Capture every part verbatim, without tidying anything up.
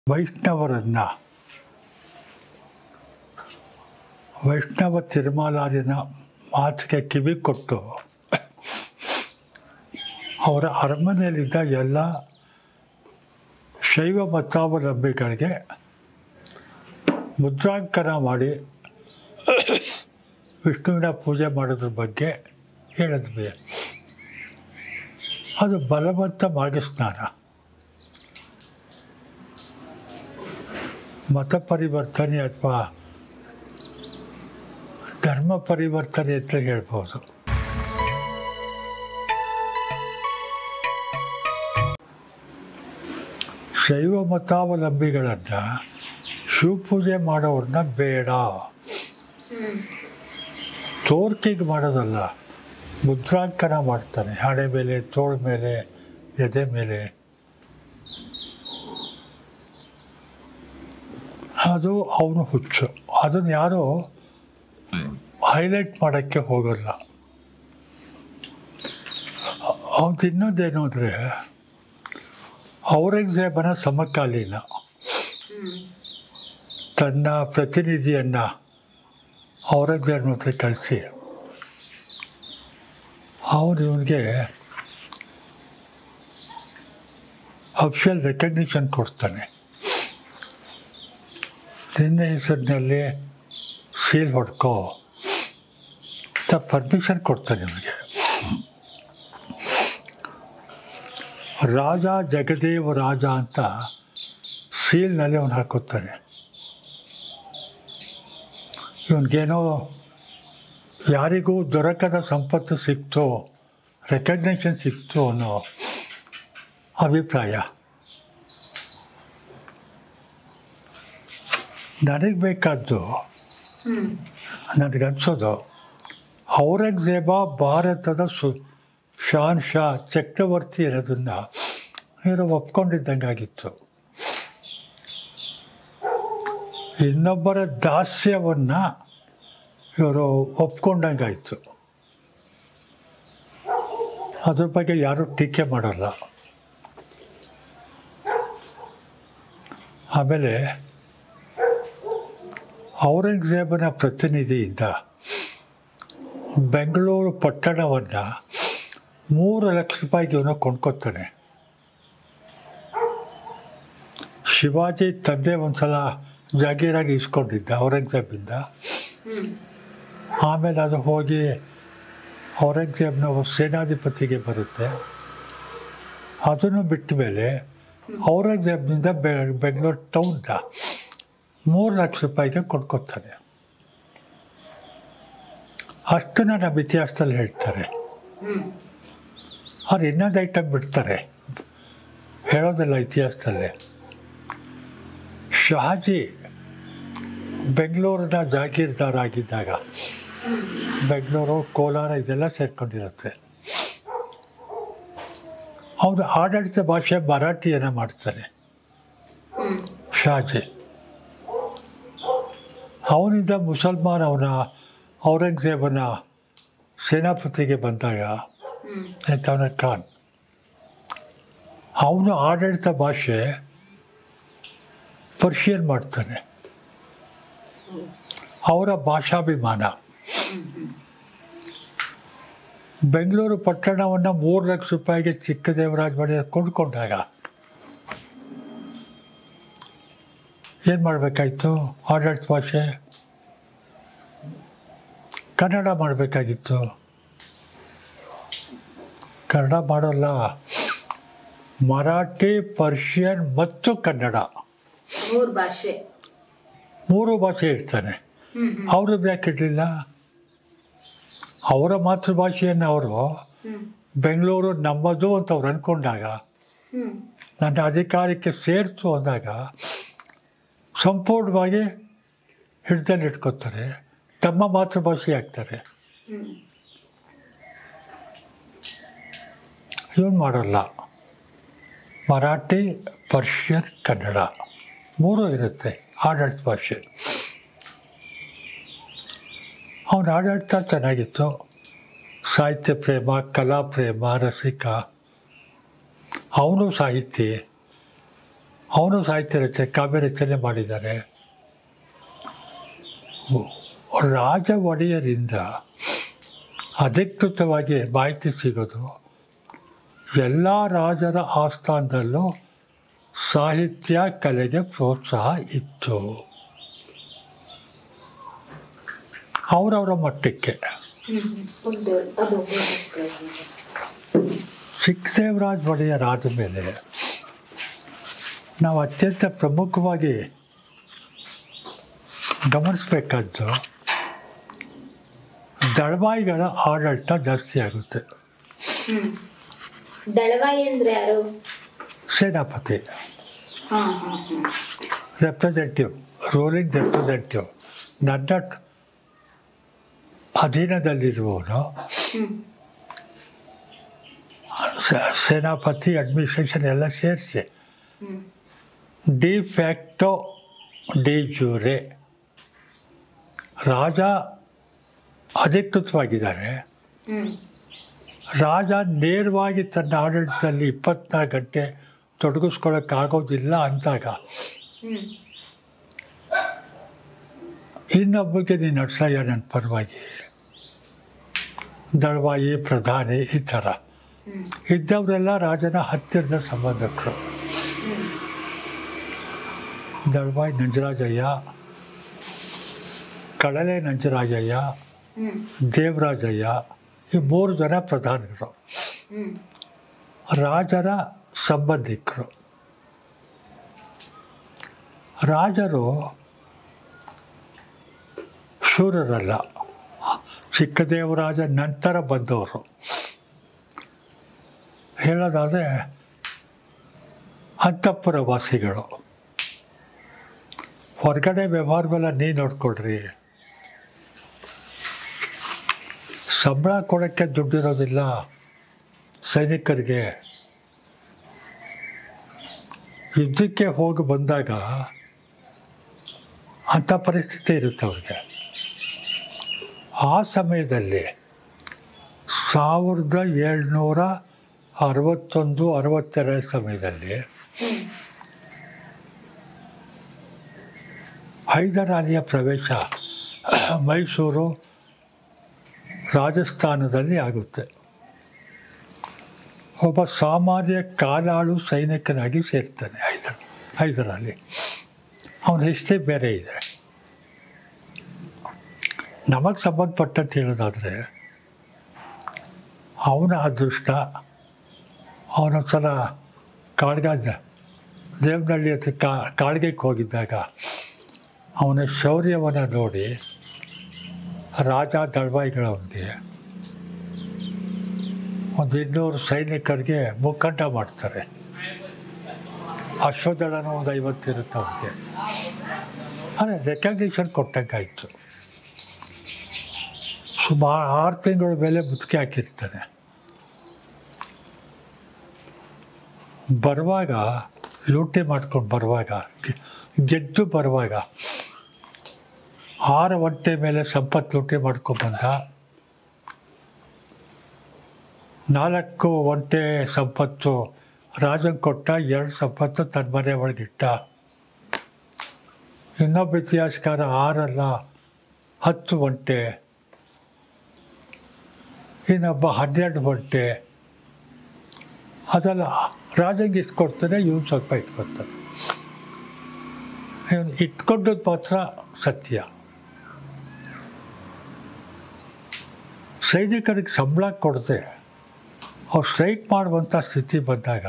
ವೈಷ್ಣವರನ್ನ ವೈಷ್ಣವ ತಿರುಮಲಾರಿನ ಮಾತಿಗೆ ಕಿವಿ ಕೊಟ್ಟು ಅವರ ಅರಮನೆಯಲ್ಲಿದ್ದ ಎಲ್ಲ ಶೈವ ಮತಾವಲಂಬಿಗಳಿಗೆ ಮುದ್ರಾಂಕನ ಮಾಡಿ ವಿಷ್ಣುವಿನ ಪೂಜೆ ಮಾಡೋದ್ರ ಬಗ್ಗೆ ಹೇಳಿದ್ವಿ. ಅದು ಬಲವಂತ ಮಾಘಸ್ನಾನ. ಮತ ಪರಿವರ್ತನೆ ಅಥವಾ ಧರ್ಮ ಪರಿವರ್ತನೆ ಅಂತ ಹೇಳ್ಬೋದು. ಶೈವ ಮತಾವಲಂಬಿಗಳನ್ನು ಶಿವಪೂಜೆ ಮಾಡೋರನ್ನ ಬೇಡ, ತೋರ್ಕಿಗೆ ಮಾಡೋದಲ್ಲ, ಮುದ್ರಾಂಕನ ಮಾಡ್ತಾನೆ ಹಣೆ ಮೇಲೆ, ತೋಳ ಮೇಲೆ, ಎದೆ ಮೇಲೆ. ಅದು ಅವನು ಹುಚ್ಚು. ಅದನ್ನು ಯಾರೂ ಹೈಲೈಟ್ ಮಾಡೋಕ್ಕೆ ಹೋಗಲ್ಲ. ಅವ್ದು ಇನ್ನೊಂದೇನು ಅಂದರೆ ಔರಂಗಜೇಬನ ಸಮಕಾಲೀನ ತನ್ನ ಪ್ರತಿನಿಧಿಯನ್ನು ಔರಂಗಜೇಬನ ಹತ್ರ ಕಳಿಸಿ ಅವನು ಇವನಿಗೆ ಅಫಿಷಿಯಲ್ ರೆಕಗ್ನಿಷನ್ ಕೊಡ್ತಾನೆ. ನಿನ್ನ ಹೆಸರಿನಲ್ಲಿ ಸೀಲ್ ಹೊಡ್ಕೋ ಅಂತ ಪರ್ಮಿಷನ್ ಕೊಡ್ತಾನೆ ಇವನಿಗೆ. ರಾಜ ಜಗದೇವ ರಾಜ ಅಂತ ಸೀಲ್ನಲ್ಲಿ ಅವನು ಹಾಕುತ್ತಾನೆ. ಇವನಿಗೇನೋ ಯಾರಿಗೂ ದೊರಕದ ಸಂಪತ್ತು ಸಿಕ್ತು, ರೆಕಗ್ನೇಷನ್ ಸಿಕ್ತು ಅನ್ನೋ ಅಭಿಪ್ರಾಯ. ನನಗೆ ಬೇಕಾದ್ದು, ನನಗನ್ಸೋದು ಔರಂಗಜೇಬ ಭಾರತದ ಸು ಶಾನ್ ಶಾ ಚಕ್ರವರ್ತಿ ಅನ್ನೋದನ್ನು ಇವರು ಒಪ್ಕೊಂಡಿದ್ದಂಗಾಗಿತ್ತು. ಇನ್ನೊಬ್ಬರ ದಾಸ್ಯವನ್ನು ಇವರು ಒಪ್ಕೊಂಡಂಗಾಯಿತು. ಅದ್ರ ಬಗ್ಗೆ ಯಾರೂ ಟೀಕೆ ಮಾಡೋಲ್ಲ. ಆಮೇಲೆ ಔರಂಗಜೇಬನ ಪ್ರತಿನಿಧಿಯಿಂದ ಬೆಂಗಳೂರು ಪಟ್ಟಣವನ್ನು ಮೂರು ಲಕ್ಷ ರೂಪಾಯಿಗೆ ಇವನು ಕೊಂಡ್ಕೊತಾನೆ. ಶಿವಾಜಿ ತಂದೆ ಒಂದ್ಸಲ ಜಾಗೀರಾಗಿ ಇಸ್ಕೊಂಡಿದ್ದ ಔರಂಗಜೇಬಿಂದ. ಆಮೇಲೆ ಅದು ಹೋಗಿ ಔರಂಗಜೇಬ್ನ ಸೇನಾಧಿಪತಿಗೆ ಬರುತ್ತೆ. ಅದನ್ನು ಬಿಟ್ಟ ಮೇಲೆ ಔರಂಗಜೇಬ್ನಿಂದ ಬೆ ಬೆಂಗಳೂರು ಟೌನ್ನ ಮೂರು ಲಕ್ಷ ರೂಪಾಯಿಗೆ ಕೊಂಡ್ಕೊತಾನೆ. ಅಷ್ಟನ್ನು ನಮ್ಮ ಇತಿಹಾಸದಲ್ಲಿ ಹೇಳ್ತಾರೆ. ಅವ್ರು ಇನ್ನೊಂದು ಐಟಮ್ ಬಿಡ್ತಾರೆ, ಹೇಳೋದಿಲ್ಲ ಇತಿಹಾಸದಲ್ಲಿ. ಶಹಾಜಿ ಬೆಂಗಳೂರಿನ ಜಾಗೀರ್ದಾರ ಆಗಿದ್ದಾಗ, ಬೆಂಗಳೂರು ಕೋಲಾರ ಇದೆಲ್ಲ ಸೇರ್ಕೊಂಡಿರುತ್ತೆ, ಅವನು ಆಡಳಿತ ಭಾಷೆ ಮರಾಠಿಯನ್ನು ಮಾಡ್ತಾನೆ ಶಹಾಜಿ. ಅವನಿಂದ ಮುಸಲ್ಮಾನ್ ಅವನ ಔರಂಗಜೇಬನ ಸೇನಾಪತಿಗೆ ಬಂದಾಗ ಅವನ ಖಾನ್, ಅವನು ಆಡಳಿತ ಭಾಷೆ ಪರ್ಷಿಯನ್ ಮಾಡ್ತಾನೆ. ಅವರ ಭಾಷಾಭಿಮಾನ. ಬೆಂಗಳೂರು ಪಟ್ಟಣವನ್ನು ಮೂರು ಲಕ್ಷ ರೂಪಾಯಿಗೆ ಚಿಕ್ಕದೇವರಾಜ ಒಡೆಯರ್ ಕೊಂಡ್ಕೊಂಡಾಗ ಏನು ಮಾಡಬೇಕಾಗಿತ್ತು? ಆಡಳಿತ ಭಾಷೆ ಕನ್ನಡ ಮಾಡಬೇಕಾಗಿತ್ತು. ಕನ್ನಡ ಮಾಡೋಲ್ಲ, ಮರಾಠಿ, ಪರ್ಷಿಯನ್ ಮತ್ತು ಕನ್ನಡ ಮೂರು ಭಾಷೆ ಮೂರು ಭಾಷೆ ಇರ್ತಾನೆ. ಅವರು ಯಾಕೆ ಇರಲಿಲ್ಲ? ಅವರ ಮಾತೃಭಾಷೆಯನ್ನು ಅವರು ಬೆಂಗಳೂರು ನಮ್ಮದು ಅಂತ ಅವ್ರು ಅಂದ್ಕೊಂಡಾಗ, ನನ್ನ ಅಧಿಕಾರಕ್ಕೆ ಸೇರಿತು ಅಂದಾಗ ಸಂಪೂರ್ಣವಾಗಿ ಹಿಡಿದಲ್ಲಿ ಇಟ್ಕೋತಾರೆ, ತಮ್ಮ ಮಾತೃಭಾಷೆ ಆಗ್ತಾರೆ. ಇವನು ಮಾಡೋಲ್ಲ. ಮರಾಠಿ, ಪರ್ಷಿಯನ್, ಕನ್ನಡ ಮೂರೂ ಇರುತ್ತೆ ಆಡಳಿತ ಭಾಷೆ. ಅವನ ಆಡಳಿತ ಚೆನ್ನಾಗಿತ್ತು. ಸಾಹಿತ್ಯ ಪ್ರೇಮ, ಕಲಾ ಪ್ರೇಮ, ರಸಿಕ. ಅವನು ಸಾಹಿತಿ, ಅವನು ಸಾಹಿತ್ಯ ರಚನೆ ಕಾವ್ಯ ರಚನೆ ಮಾಡಿದ್ದಾರೆ. ರಾಜ ಒಡೆಯರಿಂದ ಅಧಿಕೃತವಾಗಿ ಮಾಹಿತಿ ಸಿಗೋದು ಎಲ್ಲ ರಾಜರ ಆಸ್ಥಾನದಲ್ಲೂ ಸಾಹಿತ್ಯ ಕಲೆಗೆ ಪ್ರೋತ್ಸಾಹ ಇತ್ತು. ಅವರವರ ಮಟ್ಟಕ್ಕೆ. ಚಿಕ್ಕದೇವರಾಜ ಒಡೆಯರ್ ಆದ ಮೇಲೆ ನಾವು ಅತ್ಯಂತ ಪ್ರಮುಖವಾಗಿ ಗಮನಿಸಬೇಕಾದ್ದು ದಳವಾಯಿಗಳ ಆಡಳಿತ ಜಾಸ್ತಿ ಆಗುತ್ತೆ. ದಳವಾಯಿ ಅಂದ್ರೆ ಯಾರು? ಸೇನಾಪತಿ, ರೆಪ್ರೆಸೆಂಟೇಟಿವ್, ರೂಲಿಂಗ್ ರೆಪ್ರೆಸೆಂಟೇಟಿವ್. ನನ್ನ ಅಧೀನದಲ್ಲಿರುವವನು ಸೇನಾಪತಿ, ಅಡ್ಮಿನಿಸ್ಟ್ರೇಷನ್ ಎಲ್ಲ ಸೇರಿಸಿ ಡಿ ಫ್ಯಾಕ್ಟೋ ಡಿ ಜ್ಯೂರೆ ರಾಜ ಅಧಿಕೃತವಾಗಿದ್ದಾರೆ. ರಾಜ ನೇರವಾಗಿ ತನ್ನ ಆಡಳಿತದಲ್ಲಿ ಇಪ್ಪತ್ನಾಲ್ಕು ಗಂಟೆ ತೊಡಗಿಸ್ಕೊಳ್ಳೋಕ್ಕಾಗೋದಿಲ್ಲ ಅಂದಾಗ ಇನ್ನೊಬ್ಬರಿಗೆ ನೀನು ನಡ್ಸಯ್ಯ ನನ್ನ ಪರವಾಗಿ, ದಳವಾಯಿ, ಪ್ರಧಾನಿ, ಈ ಥರ ಇದ್ದವರೆಲ್ಲ ರಾಜನ ಹತ್ತಿರದ ಸಂಬಂಧಿಕರು. ದಳವಾಯಿ ನಂಜರಾಜಯ್ಯ, ಕಳಲೆ ನಂಜರಾಜಯ್ಯ, ದೇವರಾಜಯ್ಯ, ಈ ಮೂರು ಜನ ಪ್ರಧಾನಿಗಳು ರಾಜರ ಸಂಬಂಧಿಕರು. ರಾಜರು ಶೂರರಲ್ಲ, ಚಿಕ್ಕದೇವರಾಜ ನಂತರ ಬಂದವರು. ಹೇಳೋದಾದರೆ ಅಂತಃಪುರ ವಾಸಿಗಳು. ಹೊರಗಡೆ ವ್ಯವಹಾರವೆಲ್ಲ ನೀನು ನೋಡ್ಕೊಳ್ರಿ, ಸಂಬಳ ಕೊಡೋಕ್ಕೆ ದುಡ್ಡಿರೋದಿಲ್ಲ ಸೈನಿಕರಿಗೆ. ಯುದ್ಧಕ್ಕೆ ಹೋಗಿ ಬಂದಾಗ ಅಂಥ ಪರಿಸ್ಥಿತಿ ಇರುತ್ತೆ ಅವ್ರಿಗೆ. ಆ ಸಮಯದಲ್ಲಿ ಸಾವಿರದ ಏಳ್ನೂರ ಅರವತ್ತೊಂದು ಅರವತ್ತೆರಡು ಸಮಯದಲ್ಲಿ ಹೈದರಾಲಿಯ ಪ್ರವೇಶ ಮೈಸೂರು, ರಾಜಸ್ಥಾನದಲ್ಲಿ ಆಗುತ್ತೆ. ಒಬ್ಬ ಸಾಮಾನ್ಯ ಕಾಲಾಳು ಸೈನಿಕನಾಗಿ ಸೇರ್ತಾನೆ ಹೈದರ್ ಹೈದರಾಲಿ. ಅವನ ಹಿಸ್ಟ್ರಿ ಬೇರೆ ಇದೆ. ನಮಗೆ ಸಂಬಂಧಪಟ್ಟಂತ ಹೇಳೋದಾದರೆ ಅವನ ಅದೃಷ್ಟ, ಅವನೊಂದ್ಸಲ ಕಾಳ್ಗ ದೇವನಹಳ್ಳಿ ಹತ್ರ ಕಾ ಕಾಳ್ಗೆಗೆ ಹೋಗಿದ್ದಾಗ ಅವನ ಶೌರ್ಯವನ್ನು ನೋಡಿ ರಾಜ ದಳವಾಯಿಗಳವನಿಗೆ ಒಂದು ಇನ್ನೂರು ಸೈನಿಕರಿಗೆ ಮುಖಂಡ ಮಾಡ್ತಾರೆ. ಅಶ್ವದಳನೂ ಒಂದು ಐವತ್ತು ಇರುತ್ತೆ ಅವನಿಗೆ. ಅಂದರೆ ರೆಕಗ್ನಿಷನ್ ಕೊಟ್ಟಂಗಾಯಿತು. ಸುಮಾರು ಆರು ತಿಂಗಳ ಮೇಲೆ ಮುದುಕಿ ಹಾಕಿರ್ತಾನೆ. ಬರುವಾಗ ಲೂಟಿ ಮಾಡ್ಕೊಂಡು ಬರುವಾಗ, ಗೆದ್ದು ಬರುವಾಗ ಆರು ಒಂಟೆ ಮೇಲೆ ಸಂಪತ್ತು ಲೂಟಿ ಮಾಡ್ಕೊಂಡ್ಬಂದ. ನಾಲ್ಕು ಒಂಟೆ ಸಂಪತ್ತು ರಾಜನ್ ಕೊಟ್ಟ, ಎರಡು ಸಂಪತ್ತು ತನ್ನ ಮನೆ ಒಳಗಿಟ್ಟ. ಇನ್ನೊಬ್ಬ ಇತಿಹಾಸಕಾರ ಆರಲ್ಲ ಹತ್ತು ಒಂಟೆ, ಇನ್ನೊಬ್ಬ ಹನ್ನೆರಡು ಒಂಟೆ. ಅದೆಲ್ಲ ರಾಜಂಗೆ ಇಷ್ಟು ಕೊಡ್ತಾನೆ, ಇವನು ಸ್ವಲ್ಪ ಇಟ್ಕೊತಾನೆ. ಇವನು ಇಟ್ಕೊಂಡದ್ದು ಮಾತ್ರ ಸತ್ಯ. ಸೈನಿಕರಿಗೆ ಸಂಬಳ ಕೊಡದೆ ಅವ್ರು ಸ್ಟ್ರೈಕ್ ಮಾಡುವಂಥ ಸ್ಥಿತಿ ಬಂದಾಗ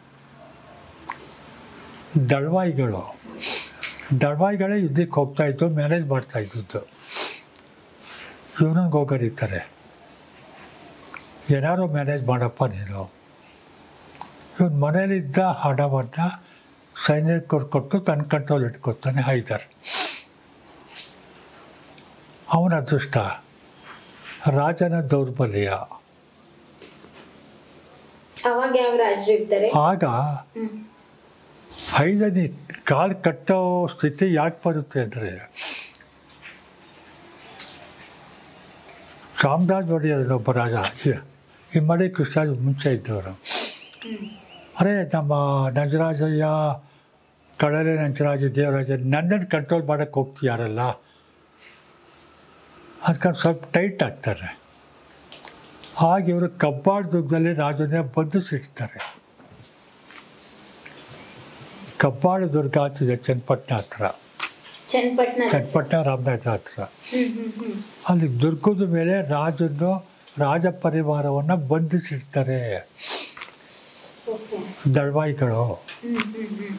ದಳವಾಯಿಗಳು ದಳವಾಯಿಗಳೇ ಯುದ್ಧಕ್ಕೆ ಹೋಗ್ತಾಯಿದ್ದು, ಮ್ಯಾನೇಜ್ ಮಾಡ್ತಾಯಿದ್ದದ್ದು. ಇವನಿಗೆ ಹೋಗರಿತಾರೆ, ಏನಾರು ಮ್ಯಾನೇಜ್ ಮಾಡಪ್ಪ ನೀನು. ಇವನು ಮನೇಲಿದ್ದ ಹಣವನ್ನು ಸೈನಿಕರು ಕೊಟ್ಟು ತನ್ನ ಕಂಟ್ರೋಲ್ ಇಟ್ಕೊತಾನೆ ಹೈದರ್. ಅವನ ಅದೃಷ್ಟ, ರಾಜನ ದೌರ್ಬಲ್ಯ. ಆಗ ಹೈದನಿ ಕಾಲು ಕಟ್ಟೋ ಸ್ಥಿತಿ ಯಾಕೆ ಬರುತ್ತೆ ಅಂದರೆ, ಚಾಮರಾಜ ಒಡೆಯರ್ ಒಬ್ಬ ರಾಜ, ಇಮ್ಮಡಿ ಕೃಷ್ಣರಾಜ ಮುಂಚೆ ಇದ್ದವರು. ಅರೆ ನಮ್ಮ ನಂಜರಾಜಯ್ಯ ಕಳಲೆ ನಂಚರಾಜ ದೇವರಾಜ ನನ್ನನ್ನು ಕಂಟ್ರೋಲ್ ಮಾಡೋಕ್ಕೆ ಹೋಗ್ತೀಯಾರಲ್ಲ ಅದಕ್ಕೆ ಸ್ವಲ್ಪ ಟೈಟ್ ಆಗ್ತಾರೆ. ಹಾಗೆ ಇವರು ಕಬ್ಬಾಳ ದುರ್ಗದಲ್ಲಿ ರಾಜನೇ ಬಂಧಿಸಿರ್ತಾರೆ. ಕಬ್ಬಾಳ ದುರ್ಗ ಆಗ್ತಿದೆ ಚನ್ನಪಟ್ಟಣ ಹತ್ರ, ಚನ್ನಪಟ್ಟಣ ಚನ್ನಪಟ್ಟಣ ರಾಮನಗರ ಹತ್ರ. ಹ್ಮ್ ಹ್ಮ್ ಹ್ಮ್ ಅಲ್ಲಿ ದುರ್ಗದ ಮೇಲೆ ರಾಜನ್ನು ರಾಜ ಪರಿವಾರವನ್ನು ಬಂಧಿಸಿರ್ತಾರೆ ಓಕೆ ದಳವಾಯಿಗಳು. ಹ್ಮ್ ಹ್ಮ್ ಹ್ಮ್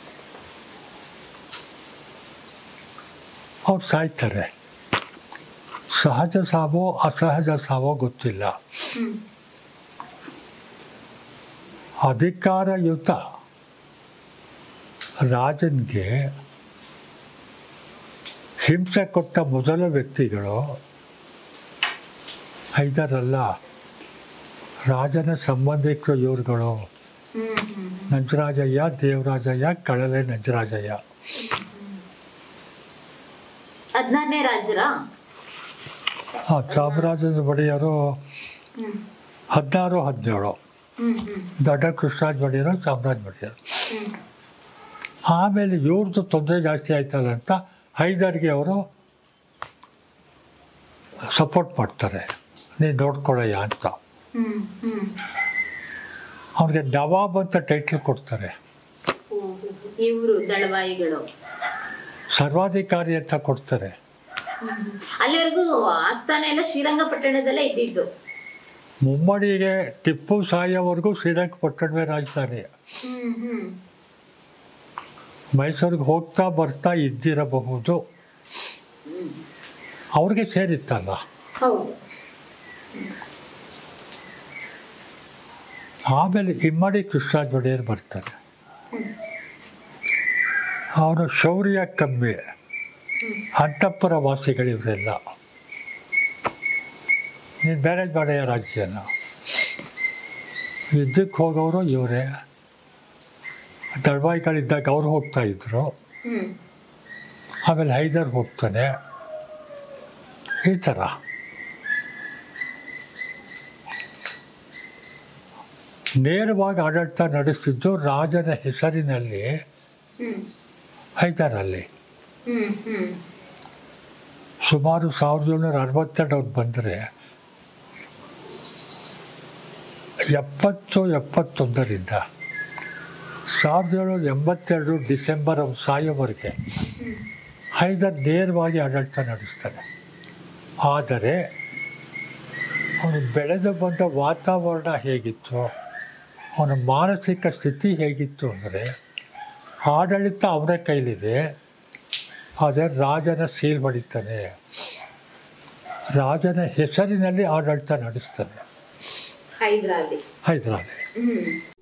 ಅವ್ರು ಸಾಯ್ತಾರೆ. ಸಹಜ ಸಾವೋ ಅಸಹಜ ಸಾವೋ ಗೊತ್ತಿಲ್ಲ. ಹ್ಮ್ ಅಧಿಕಾರಯುತ ರಾಜನಿಗೆ ಹಿಂಸೆ ಕೊಟ್ಟ ಮೊದಲ ವ್ಯಕ್ತಿಗಳು ಹೈದರಲ್ಲ, ರಾಜನ ಸಂಬಂಧಿಕರು ಇವ್ರುಗಳು. ಹ್ಮ್ ಹ್ಮ್ ನಂಜರಾಜಯ್ಯ, ದೇವರಾಜಯ್ಯ, ಕಳಲೆ ನಂಜರಾಜಯ್ಯ. ಹದಿನಾರನೇ ರಾಜರ ಹಾಂ, ಚಾಮರಾಜನ ಒಡೆಯರು ಹ್ಮ್ ಹದಿನಾರು ಹದಿನೇಳು, ಹ್ಮ್ ಹ್ಮ್ ದೊಡ್ಡ ಕೃಷ್ಣರಾಜ ಒಡೆಯರು, ಚಾಮರಾಜ ಒಡೆಯರು. ಹ್ಮ್ ಆಮೇಲೆ ಇವ್ರದ್ದು ತೊಂದರೆ ಜಾಸ್ತಿ ಆಯ್ತಲ್ಲ ಅಂತ ಹೈದರ್ಗೆ ಅವರು ಸಪೋರ್ಟ್ ಮಾಡ್ತಾರೆ, ನೀನು ನೋಡ್ಕೊಳ್ಳಯ್ಯ ಅಂತ. ಹ್ಮ್ ಹ್ಮ್ ಅವ್ರಿಗೆ ನವಾಬ್ ಅಂತ ಟೈಟ್ಲ್ ಕೊಡ್ತಾರೆ, ಇವರು ದಳವಾಯಿಗಳು. ಸರ್ವಾಧಿಕಾರಿ ಅಂತ ಕೊಡ್ತಾರೆ. ಹ್ಮ್. ಅಲ್ಲಿವರೆಗೂ ಆಸ್ಥಾನ ಎಲ್ಲ ಶ್ರೀರಂಗಪಟ್ಟಣದಲ್ಲೇ ಇದ್ದಿದ್ದು. ಮುಮ್ಮಡಿಗೆ ಟಿಪ್ಪು ಸಾಯೋವರೆಗೂ ಶ್ರೀರಂಗಪಟ್ಟಣವೇ ರಾಜಧಾನಿ. ಹ್ಮ್ ಹ್ಮ್ ಮೈಸೂರಿಗೆ ಹೋಗ್ತಾ ಬರ್ತಾ ಇದ್ದಿರಬಹುದು, ಹ್ಮ್ ಅವ್ರಿಗೆ ಸೇರಿತ್ತಲ್ಲ. ಹೌದು. ಆಮೇಲೆ ಇಮ್ಮಡಿ ಕೃಷ್ಣರಾಜ ಒಡೆಯರು ಬರ್ತಾರೆ. ಹ್ಮ್ ಅವನು ಶೌರ್ಯ ಕಮ್ಮಿ, ಹ್ಮ್ ಅಂತಃಪುರ ವಾಸಿಗಳು ಇವರೆಲ್ಲ. ನೀನು ಮ್ಯಾನೇಜ್ ಮಾಡಯ್ಯ ರಾಜ್ಯನ. ಯುದ್ಧಕ್ಕೆ ಹೋಗೋರು ಇವರೇ, ದಳವಾಯಿಗಳಿದ್ದಾಗ ಅವ್ರು ಹೋಗ್ತಾ ಇದ್ರು. ಹ್ಮ್ ಆಮೇಲೆ ಹೈದರ್ ಹೋಗ್ತಾನೆ. ಈ ಥರ ನೇರವಾಗಿ ಆಡಳಿತ ನಡೆಸ್ತಿದ್ದು ರಾಜನ ಹೆಸರಿನಲ್ಲಿ ಹ್ಮ್ ಹೈದರಲ್ಲಿ. ಹ್ಮ್ ಹ್ಮ್ ಸುಮಾರು ಸಾವಿರದ ಏಳ್ನೂರ ಅರವತ್ತೆರಡು ಅವ್ರು ಬಂದರೆ ಎಪ್ಪತ್ತು ಎಪ್ಪತ್ತೊಂದರಿಂದ ಸಾವಿರದ ಏಳ್ನೂರ ಎಂಬತ್ತೆರಡು ಡಿಸೆಂಬರ್ ಅವ್ರು ಸಾಯೋವರೆಗೆ ಹೈದರ್ ನೇರವಾಗಿ ಆಡಳಿತ ನಡೆಸ್ತಾನೆ. ಆದರೆ ಅವನು ಬೆಳೆದು ಬಂದ ವಾತಾವರಣ ಹೇಗಿತ್ತು, ಅವನ ಮಾನಸಿಕ ಸ್ಥಿತಿ ಹೇಗಿತ್ತು ಅಂದರೆ ಆಡಳಿತ ಅವನ ಕೈಲಿದೆ, ಆದರೆ ರಾಜನ ಸೀಲ್ ಹೊಡಿತಾನೆ, ರಾಜನ ಹೆಸರಿನಲ್ಲಿ ಆಡಳಿತ ನಡೆಸ್ತಾನೆ ಹೈದರಾಲಿ. ಹೈದರಾಲಿ. ಹ್ಮ್